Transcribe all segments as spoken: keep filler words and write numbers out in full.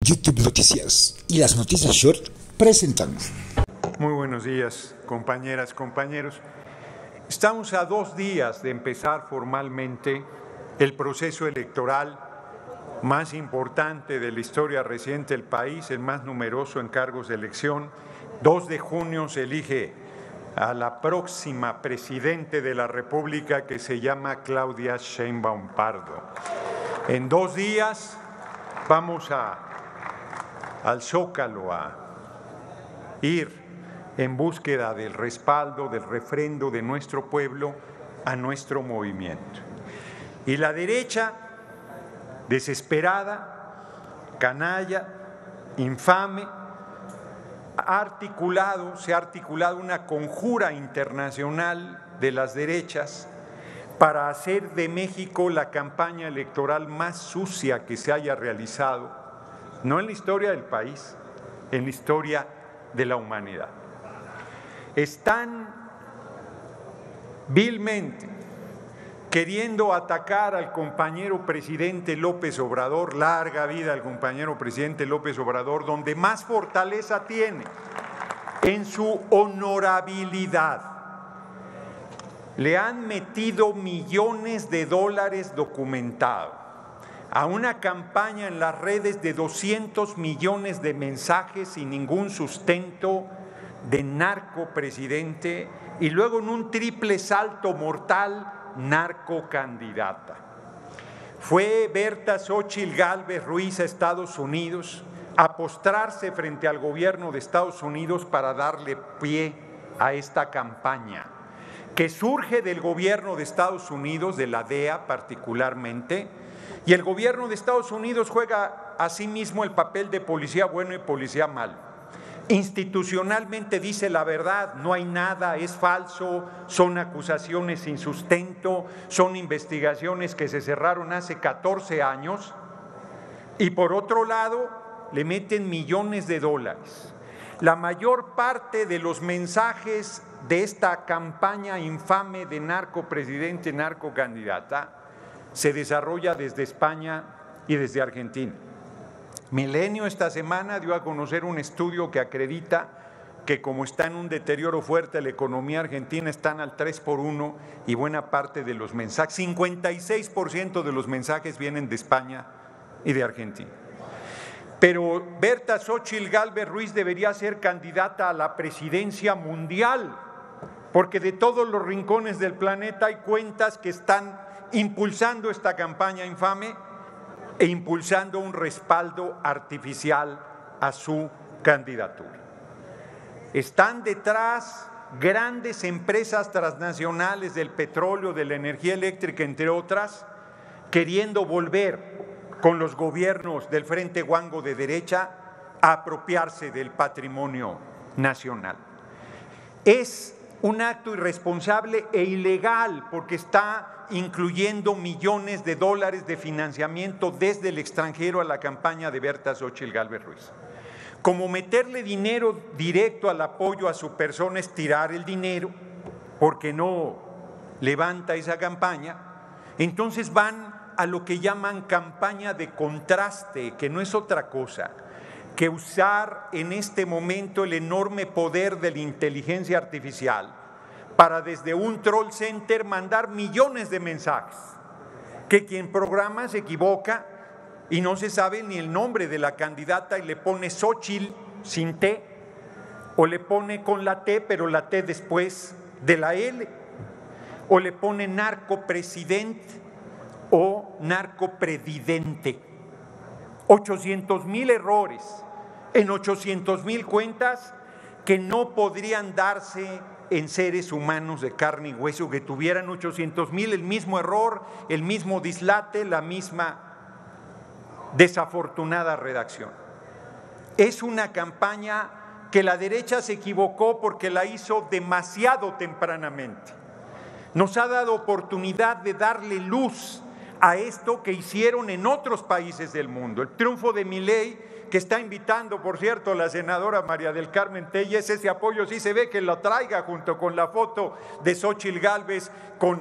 YouTube Noticias y las noticias short presentamos. Muy buenos días, compañeras, compañeros. Estamos a dos días de empezar formalmente el proceso electoral más importante de la historia reciente del país, el más numeroso en cargos de elección. dos de junio se elige a la próxima presidente de la República, que se llama Claudia Sheinbaum Pardo. En dos días vamos a, al Zócalo a ir en búsqueda del respaldo, del refrendo de nuestro pueblo a nuestro movimiento. Y la derecha, desesperada, canalla, infame, ha articulado, se ha articulado una conjura internacional de las derechas para hacer de México la campaña electoral más sucia que se haya realizado, no en la historia del país, en la historia de la humanidad. Están vilmente queriendo atacar al compañero presidente López Obrador, larga vida al compañero presidente López Obrador, donde más fortaleza tiene en su honorabilidad. Le han metido millones de dólares documentados a una campaña en las redes de doscientos millones de mensajes sin ningún sustento de narcopresidente y luego en un triple salto mortal narcocandidata. Fue Berta Xóchitl Gálvez Ruiz a Estados Unidos a postrarse frente al gobierno de Estados Unidos para darle pie a esta campaña, que surge del gobierno de Estados Unidos, de la D E A particularmente, y el gobierno de Estados Unidos juega asimismo el papel de policía bueno y policía malo. Institucionalmente dice la verdad, no hay nada, es falso, son acusaciones sin sustento, son investigaciones que se cerraron hace catorce años, y por otro lado le meten millones de dólares. La mayor parte de los mensajes de esta campaña infame de narcopresidente, narcocandidata, se desarrolla desde España y desde Argentina. Milenio esta semana dio a conocer un estudio que acredita que como está en un deterioro fuerte la economía argentina, están al tres por uno y buena parte de los mensajes, cincuenta y seis por ciento de los mensajes vienen de España y de Argentina. Pero Berta Xóchitl Gálvez Ruiz debería ser candidata a la presidencia mundial, porque de todos los rincones del planeta hay cuentas que están impulsando esta campaña infame e impulsando un respaldo artificial a su candidatura. Están detrás grandes empresas transnacionales del petróleo, de la energía eléctrica, entre otras, queriendo volver con los gobiernos del Frente Guango de derecha a apropiarse del patrimonio nacional. Es un acto irresponsable e ilegal porque está incluyendo millones de dólares de financiamiento desde el extranjero a la campaña de Berta Xóchitl Gálvez Ruiz. Como meterle dinero directo al apoyo a su persona es tirar el dinero porque no levanta esa campaña, entonces van a lo que llaman campaña de contraste, que no es otra cosa que usar en este momento el enorme poder de la inteligencia artificial para desde un troll center mandar millones de mensajes, que quien programa se equivoca y no se sabe ni el nombre de la candidata y le pone Xóchitl sin T, o le pone con la T pero la T después de la L, o le pone narcopresidente o narcopredidente. ochocientos mil errores en ochocientos mil cuentas que no podrían darse en seres humanos de carne y hueso, que tuvieran ochocientos mil, el mismo error, el mismo dislate, la misma desafortunada redacción. Es una campaña que la derecha se equivocó porque la hizo demasiado tempranamente. Nos ha dado oportunidad de darle luz a esto que hicieron en otros países del mundo. El triunfo de Milei, que está invitando, por cierto, la senadora María del Carmen Telles, ese apoyo sí se ve que lo traiga junto con la foto de Xóchitl Gálvez con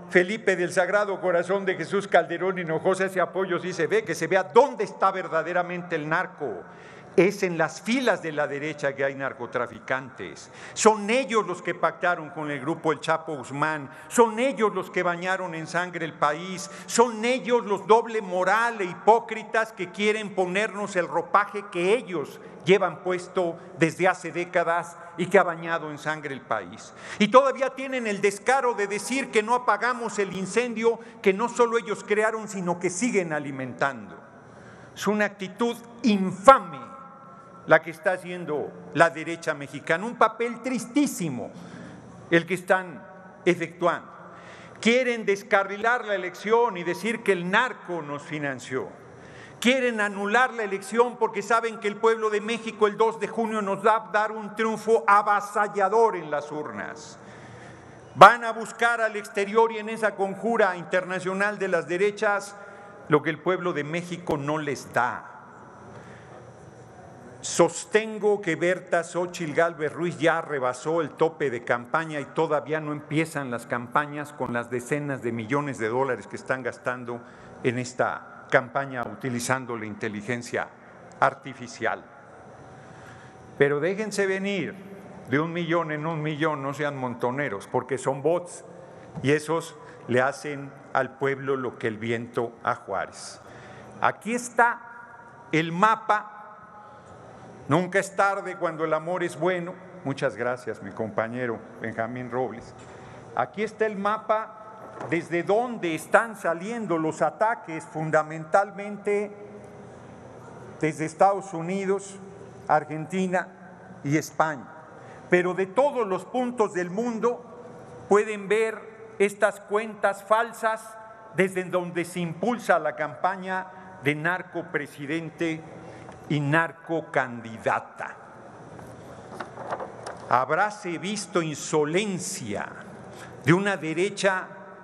Felipe del Sagrado Corazón de Jesús Calderón Hinojosa, ese apoyo sí se ve, que se vea dónde está verdaderamente el narco. Es en las filas de la derecha que hay narcotraficantes. Son ellos los que pactaron con el grupo El Chapo Guzmán. Son ellos los que bañaron en sangre el país. Son ellos los doble moral e hipócritas que quieren ponernos el ropaje que ellos llevan puesto desde hace décadas y que ha bañado en sangre el país. Y todavía tienen el descaro de decir que no apagamos el incendio que no solo ellos crearon, sino que siguen alimentando. Es una actitud infame la que está haciendo la derecha mexicana, un papel tristísimo el que están efectuando. Quieren descarrilar la elección y decir que el narco nos financió. Quieren anular la elección porque saben que el pueblo de México el dos de junio nos va a dar un triunfo avasallador en las urnas. Van a buscar al exterior y en esa conjura internacional de las derechas lo que el pueblo de México no les da. Sostengo que Berta Xóchitl Gálvez Ruiz ya rebasó el tope de campaña y todavía no empiezan las campañas con las decenas de millones de dólares que están gastando en esta campaña utilizando la inteligencia artificial. Pero déjense venir de un millón en un millón, no sean montoneros, porque son bots y esos le hacen al pueblo lo que el viento a Juárez. Aquí está el mapa. Nunca es tarde cuando el amor es bueno. Muchas gracias, mi compañero Benjamín Robles. Aquí está el mapa desde donde están saliendo los ataques, fundamentalmente desde Estados Unidos, Argentina y España. Pero de todos los puntos del mundo pueden ver estas cuentas falsas desde donde se impulsa la campaña de narcopresidente y narcocandidata. Habráse visto insolencia de una derecha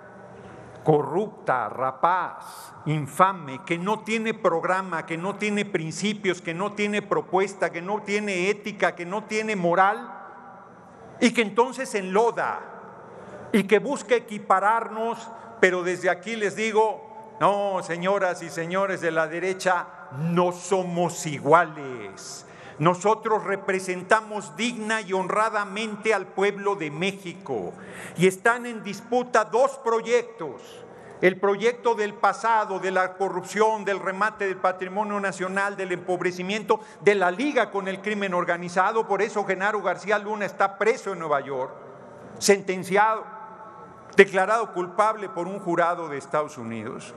corrupta, rapaz, infame, que no tiene programa, que no tiene principios, que no tiene propuesta, que no tiene ética, que no tiene moral, y que entonces enloda y que busca equipararnos, pero desde aquí les digo, no, señoras y señores de la derecha, no somos iguales. Nosotros representamos digna y honradamente al pueblo de México y están en disputa dos proyectos. El proyecto del pasado, de la corrupción, del remate del patrimonio nacional, del empobrecimiento, de la liga con el crimen organizado. Por eso Genaro García Luna está preso en Nueva York, sentenciado, declarado culpable por un jurado de Estados Unidos.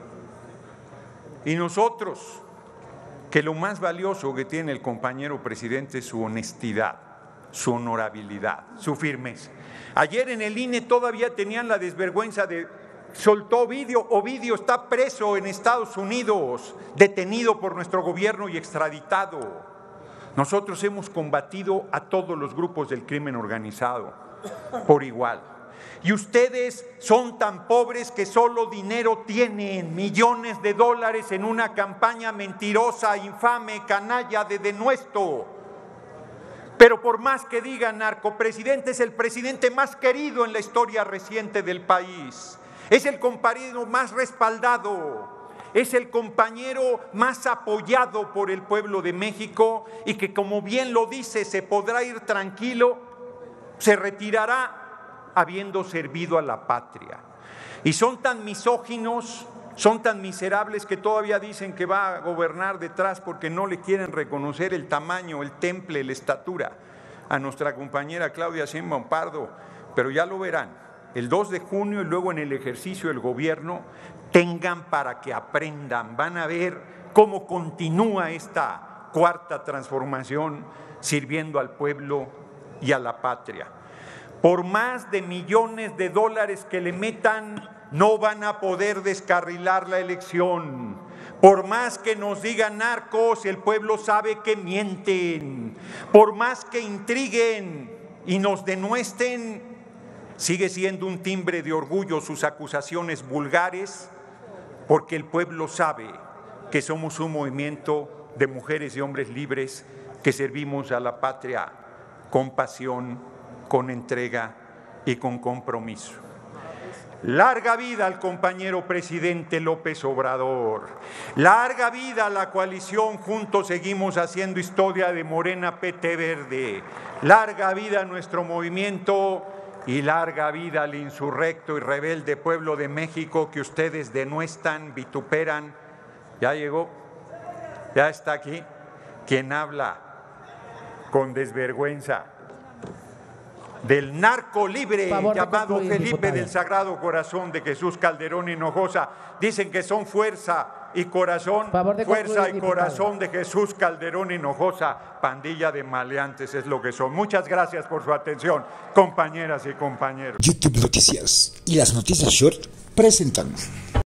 Y nosotros, que lo más valioso que tiene el compañero presidente es su honestidad, su honorabilidad, su firmeza. Ayer en el I N E todavía tenían la desvergüenza de, soltó Ovidio, Ovidio está preso en Estados Unidos, detenido por nuestro gobierno y extraditado. Nosotros hemos combatido a todos los grupos del crimen organizado por igual. Y ustedes son tan pobres que solo dinero tienen, millones de dólares en una campaña mentirosa, infame, canalla de denuesto. Pero por más que digan narcopresidente, es el presidente más querido en la historia reciente del país. Es el compañero más respaldado, es el compañero más apoyado por el pueblo de México y que, como bien lo dice, se podrá ir tranquilo, se retirará habiendo servido a la patria. Y son tan misóginos, son tan miserables que todavía dicen que va a gobernar detrás porque no le quieren reconocer el tamaño, el temple, la estatura a nuestra compañera Claudia Sheinbaum Pardo, pero ya lo verán, el dos de junio y luego en el ejercicio del gobierno, tengan para que aprendan, van a ver cómo continúa esta cuarta transformación sirviendo al pueblo y a la patria. Por más de millones de dólares que le metan, no van a poder descarrilar la elección. Por más que nos digan narcos, el pueblo sabe que mienten. Por más que intriguen y nos denuesten, sigue siendo un timbre de orgullo sus acusaciones vulgares, porque el pueblo sabe que somos un movimiento de mujeres y hombres libres que servimos a la patria con pasión, con entrega y con compromiso. Larga vida al compañero presidente López Obrador. Larga vida a la coalición Juntos Seguimos Haciendo Historia de Morena P T Verde. Larga vida a nuestro movimiento y larga vida al insurrecto y rebelde pueblo de México que ustedes denuestan, vituperan. Ya llegó, ya está aquí quien habla con desvergüenza del narco libre llamado Felipe diputada. Del Sagrado Corazón de Jesús Calderón Hinojosa. Dicen que son fuerza y corazón, fuerza concluir, y corazón diputada. De Jesús Calderón Hinojosa, pandilla de maleantes es lo que son. Muchas gracias por su atención, compañeras y compañeros. YouTube Noticias y las noticias Short presentan.